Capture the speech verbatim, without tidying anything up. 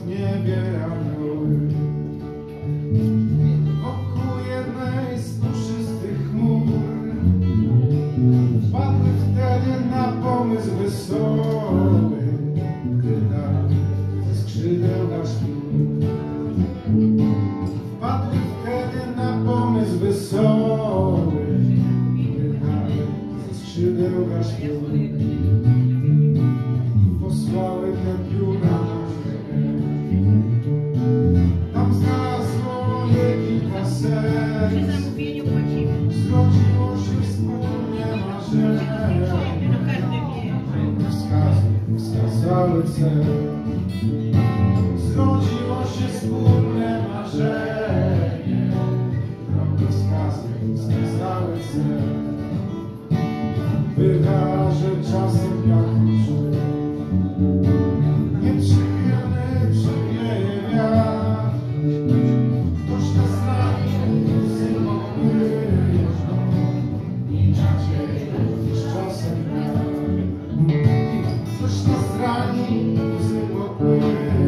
niebie anioły. Wokół jednej z puszystych chmur wpadły wtedy na pomysł wesoły, gdy dał ze skrzydeł gasztur. Wpadły wtedy na pomysł wesoły, gdy dał ze skrzydeł gasztur. Posłały te pióra na ziemię. Tam znalazło je kilka serc. Zrodziło się wspólnie marzenie. Wskazy wskazały cel. Zrodziło się wspólne marzenie. Drogowskazy wskazały cel. Bywa, że czasem jak uczuł nieprzychylny przewieje wiatr. Ktoś nas rani, zimowny jeżdżą, inaczej niż czasem brak. Ktoś nas rani, zimowny